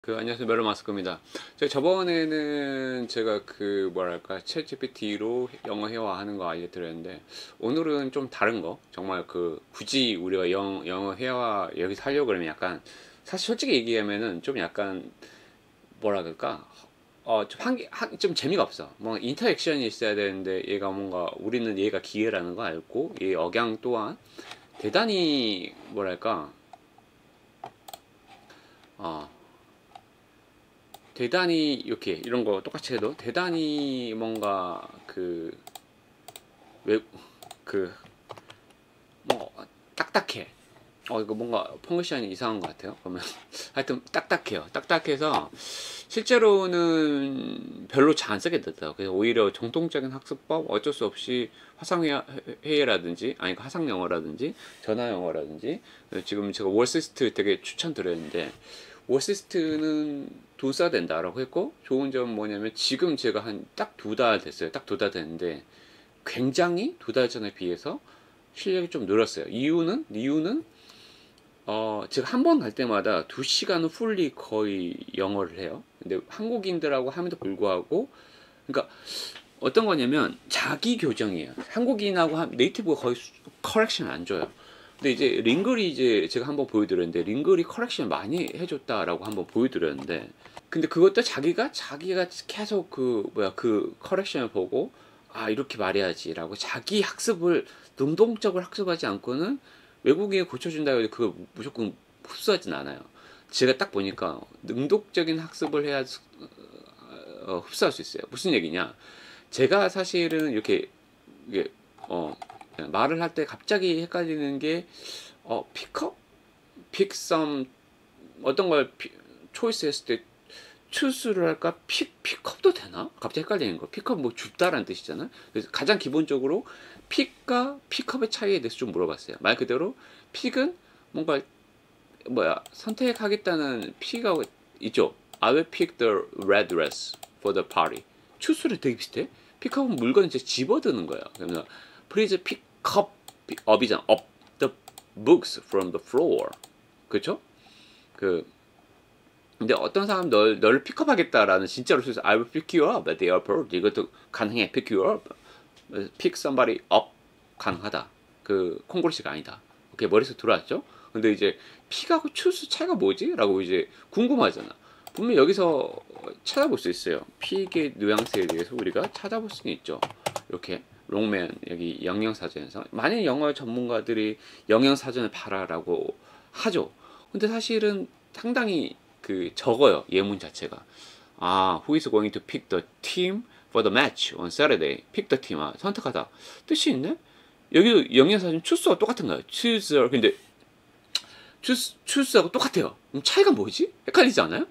안녕하세요. 멜론 마스크입니다. 제가 저번에는 제가 뭐랄까 챗GPT로 영어 회화하는 거 알려드렸는데, 오늘은 좀 다른 거, 정말 굳이 우리가 영어 회화 여기서 하려고 그러면 약간, 사실 솔직히 얘기하면은 좀 약간 뭐라 그럴까, 좀 재미가 없어. 뭐 인터액션이 있어야 되는데, 얘가 뭔가 우리는 얘가 기계라는 거 알고, 얘 억양 또한 대단히 뭐랄까, 어 대단히 이렇게 이런 거 똑같이 해도 대단히 뭔가 외, 그, 뭐, 딱딱해. 이거 뭔가 펑션이 이상한 것 같아요. 그러면 하여튼 딱딱해요. 딱딱해서 실제로는 별로 잘 안 쓰게 됐다. 그래서 오히려 정통적인 학습법 어쩔 수 없이 화상회의라든지 아니 화상영어라든지 전화영어라든지 지금 제가 월시스트 되게 추천드렸는데 월시스트는 돈 써야 된다라고 했고 좋은 점은 뭐냐면 지금 제가 한 딱 두 달 됐어요. 딱 두 달 됐는데 굉장히 두 달 전에 비해서 실력이 좀 늘었어요. 이유는 제가 한 번 갈 때마다 2시간은 풀리 거의 영어를 해요. 근데 한국인들하고 함에도 불구하고, 그러니까 어떤 거냐면 자기 교정이에요. 한국인하고 네이티브가 거의 커렉션 안 줘요. 근데 이제 링글이 이제 제가 한번 보여드렸는데 링글이 커렉션 많이 해줬다라고 한번 보여드렸는데 근데 그것도 자기가 계속 커렉션을 보고 이렇게 말해야지라고 자기 학습을 능동적으로 학습하지 않고는 외국인이 고쳐준다고 해도 그걸 무조건 흡수하진 않아요. 제가 딱 보니까 능동적인 학습을 해야 흡수할 수 있어요. 무슨 얘기냐? 제가 사실은 이게 말을 할 때 갑자기 헷갈리는 게 픽업, 픽썸 어떤 걸 초이스 했을 때 추스를 할까? 픽업도 되나? 갑자기 헷갈리는 거. 픽업 뭐 줍다라는 뜻이잖아. 그래서 가장 기본적으로 픽과 픽업의 차이에 대해서 좀 물어봤어요. 말 그대로 픽은 뭔가 선택하겠다는 픽가 있죠. I will pick the red dress for the party. 추스를 되게 비슷해. 픽업은 물건을 이제 집어드는 거야. 그러면 please pick up이잖아. up the books from the floor. 그렇죠? 근데 어떤 사람 너를 픽업하겠다라는 진짜로 써서 I will pick you up at the airport. 이것도 가능해. pick you up. pick somebody up 가능하다. 콩고르시가 아니다. 오케이, 머릿속 들어왔죠? 근데 이제 픽하고 추스 차이가 뭐지? 라고 이제 궁금하잖아. 분명 여기서 찾아볼 수 있어요. 픽의 뉘앙스에 대해서 우리가 찾아볼 수는 있죠. 이렇게 롱맨 여기 영영사전에서 많은 영어 전문가들이 영영사전을 봐라라고 하죠. 근데 사실은 상당히 적어요. 예문 자체가. Who is going to pick the team for the match on Saturday? pick the team. 선택하다. 뜻이 있네? 여기도 영양사전 추수와 똑같은 거예요. choose. 근데 choose하고 똑같아요. 그럼 차이가 뭐지? 헷갈리지 않아요?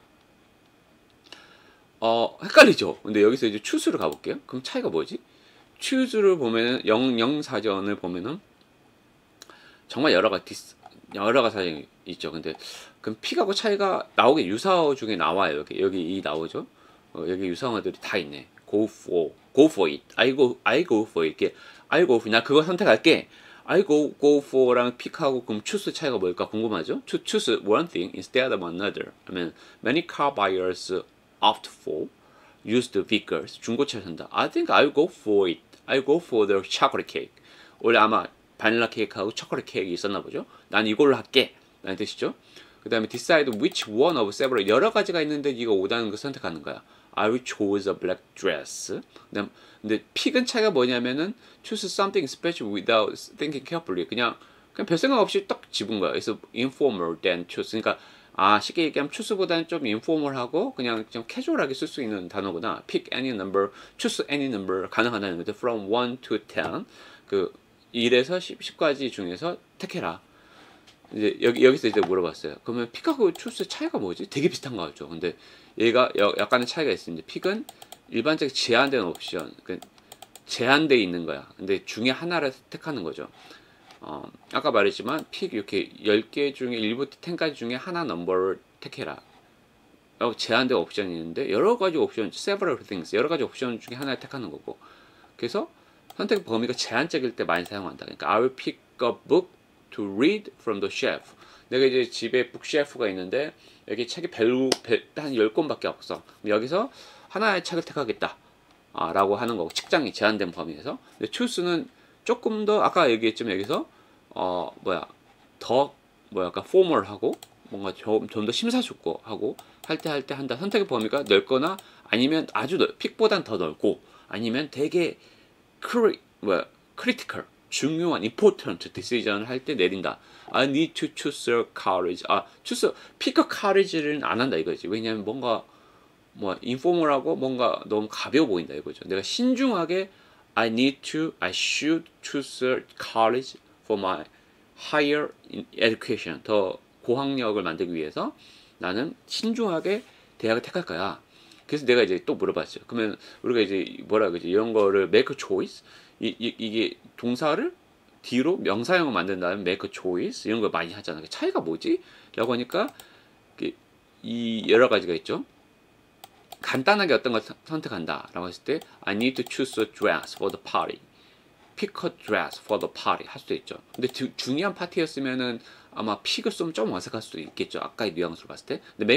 헷갈리죠. 근데 여기서 이제 choose를 가볼게요. 그럼 차이가 뭐지? choose를 보면은 영사전을 보면은 정말 여러 가지 사정이 있죠. 근데 그럼 픽하고 차이가 나오게 유사어 중에 나와요. 여기 이 나오죠. 여기 유사어들이 다 있네. go for it. I go for it. 이렇게 I go for 나 그거 선택할게. I go for랑 픽하고 그럼 choose 차이가 뭘까 궁금하죠? To choose one thing instead of another. 하면 many car buyers opt for used vehicles. 중고차를 산다. I think I'll go for it. I go for the chocolate cake. 원래 아마 바닐라 케이크하고 초콜릿 케이크 있었나 보죠. 난 이걸로 할게 라는 뜻이죠. 그 다음에 decide which one of several 여러 가지가 있는데 네가 오다는 거 선택하는 거야. I will choose a black dress. 근데 픽은 차이가 뭐냐면은 choose something special without thinking carefully. 그냥 별 생각 없이 딱 집은 거야. 그래서 informal than choose. 그러니까 쉽게 얘기하면 choose보다는 좀 informal하고 그냥 좀 캐주얼하게 쓸 수 있는 단어구나. pick any number, choose any number 가능하다는 거죠. from 1 to 10. 1에서 10까지 중에서 택해라. 이제 여기서 이제 물어봤어요. 그러면 픽하고 추스 차이가 뭐지? 되게 비슷한 거 같죠. 근데 얘가 약간의 차이가 있습니다. 픽은 일반적인 제한된 옵션, 제한돼 있는 거야. 근데 중에 하나를 택하는 거죠. 아까 말했지만 픽 이렇게 10개 중에 1부터 10까지 중에 하나 넘버를 택해라. 제한된 옵션이 있는데 여러 가지 옵션, several things, 여러 가지 옵션 중에 하나를 택하는 거고. 그래서 선택 범위가 제한적일 때 많이 사용한다. 그러니까 I will pick a book to read from the shelf. 내가 이제 집에 북셰프가 있는데 여기 책이 한 10권밖에 없어. 여기서 하나의 책을 택하겠다. 라고 하는 거고, 책장이 제한된 범위에서. 근데 choos는 조금 더, 아까 얘기했지만 여기서, 약간 포멀하고, 뭔가 좀 더 심사숙고하고, 할 때 한다. 선택의 범위가 넓거나, 아니면 픽보단 더 넓고, 아니면 되게, critical, 중요한 important decision을 할 때 내린다. I need to choose a college. pick a college를 안 한다 이거지. 왜냐면 뭔가 informal하고 뭔가 너무 가벼워 보인다 이거죠. 내가 신중하게 I should choose a college for my higher education. 더 고학력을 만들기 위해서 나는 신중하게 대학을 택할 거야. 그래서 내가 이제 또 물어봤죠. 그러면 우리가 이제 뭐라 그러지? 이런 거를 make a choice. 이게 동사를 뒤로 명사형을 만든 다음에 make a choice 이런 걸 많이 하잖아. 차이가 뭐지? 라고 하니까 이 여러 가지가 있죠. 간단하게 어떤 걸 선택한다 라고 했을 때 I need to choose a dress for the party. pick a dress for the party 할 수도 있죠. 근데 중요한 파티였으면은 아마 픽을 쓰면 좀 어색할 수도 있겠죠. 아까의 뉘앙스로 봤을 때. 근데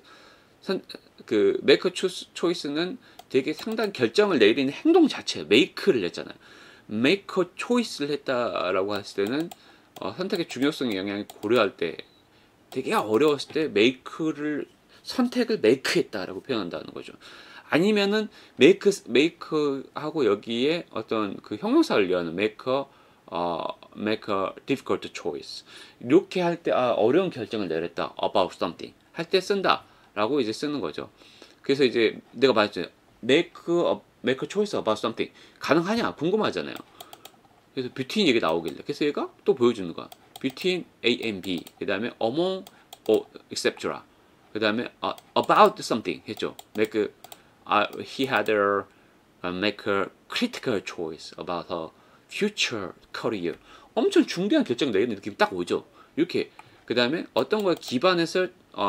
make a choice는 되게 상당히 결정을 내리는 행동 자체, make를 했잖아요. make a choice를 했다라고 했을 때는 선택의 중요성의 영향을 고려할 때 되게 어려웠을 때 선택을 make했다라고 표현한다는 거죠. 아니면은 make하고 여기에 어떤 그 형용사를 이용하는 make a difficult choice 이렇게 할 때 어려운 결정을 내렸다 about something 할 때 쓴다라고 이제 쓰는 거죠. 그래서 이제 내가 말했죠. make a choice about something 가능하냐 궁금하잖아요. 그래서 between 얘기 나오길래 그래서 얘가 또 보여주는 거야. between A and B 그 다음에 among etc. 그 다음에 about something 했죠. he had make a critical choice about her future career. 엄청 중대한 결정을 내리는 느낌이 딱 오죠. 이렇게 그 다음에 어떤 거에 기반해서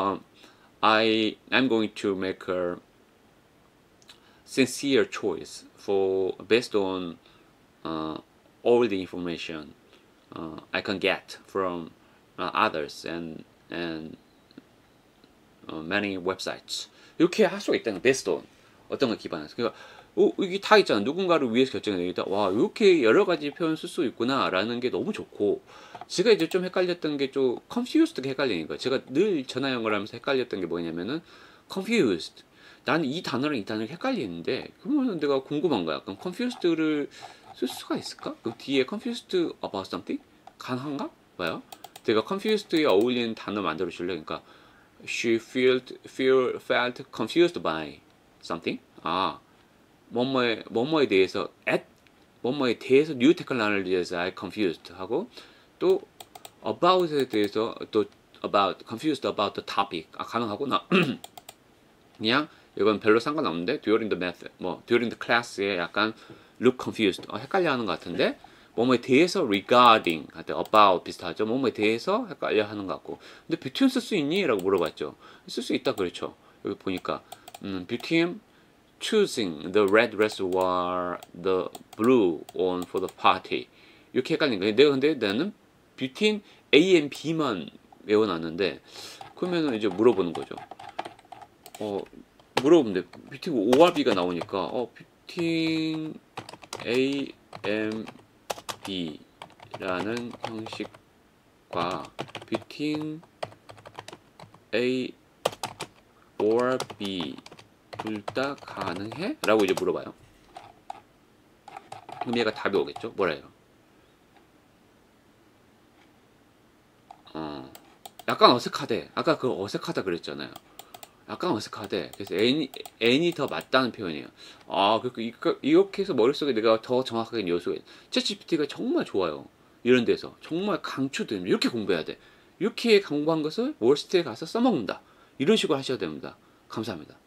I'm going to make a sincere choice based on all the information I can get from others and many websites. 이렇게 할 수가 있다는 based on 어떤 걸 기반해서. 그러니까 이게 다 있잖아. 누군가를 위해서 결정을 내리다. 와, 이렇게 여러 가지 표현 쓸 수 있구나라는 게 너무 좋고. 제가 이제 좀 헷갈렸던 게 좀 confused가 헷갈리는 거예요. 제가 늘 전화 영어를 하면서 헷갈렸던 게 뭐냐면은 confused. 나는 이 단어랑 이 단어를 헷갈리는데 그러면 내가 궁금한 거야. 그럼 confused를 쓸 수가 있을까? 그 뒤에 confused about something 가능한가? 봐요. 내가 confused에 어울리는 단어 만들어 줄래? 그러니까 she felt confused by something. 뭐뭐에 대해서 뭐뭐에 대해서 new technology에서 I confused 하고 또 about에 대해서 또 confused about the topic 가능하고 나 그냥 이건 별로 상관없는데 during the math during the class에 약간 look confused 헷갈려하는 것 같은데 뭐뭐에 대해서 regarding about 비슷하죠. 뭐뭐에 대해서 헷갈려하는 것 같고 근데 between 쓸 수 있니? 라고 물어봤죠. 쓸 수 있다 그렇죠. 여기 보니까 between choosing the red dress or the blue one for the party 이렇게 헷갈린 거예요. 근데 나는 between A and B만 외워놨는데 그러면은 이제 물어보는 거죠. 물어보는데 between O와 B가 나오니까 between A and B라는 형식과 between A or B 둘 다 가능해? 라고 이제 물어봐요. 그럼 얘가 답이 오겠죠? 뭐래요? 약간 어색하대. 아까 그 어색하다 그랬잖아요. 약간 어색하대. 그래서 N이 더 맞다는 표현이에요. 이렇게 해서 머릿속에 내가 더 정확하게 요소가 챗GPT가 정말 좋아요. 이런 데서 정말 강추드립니다. 이렇게 공부해야 돼. 이렇게 공부한 것을 월스트에 가서 써먹는다. 이런 식으로 하셔야 됩니다. 감사합니다.